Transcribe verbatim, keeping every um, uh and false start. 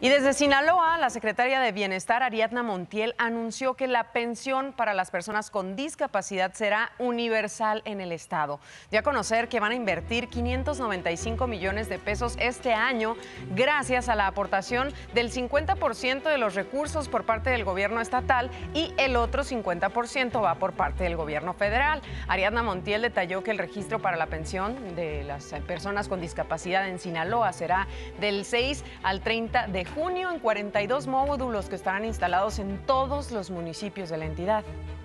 Y desde Sinaloa, la secretaria de Bienestar, Ariadna Montiel, anunció que la pensión para las personas con discapacidad será universal en el estado. Dio a conocer que van a invertir quinientos noventa y cinco millones de pesos este año gracias a la aportación del cincuenta por ciento de los recursos por parte del gobierno estatal y el otro cincuenta por ciento va por parte del gobierno federal. Ariadna Montiel detalló que el registro para la pensión de las personas con discapacidad en Sinaloa será del seis al treinta de junio en cuarenta y dos módulos que estarán instalados en todos los municipios de la entidad.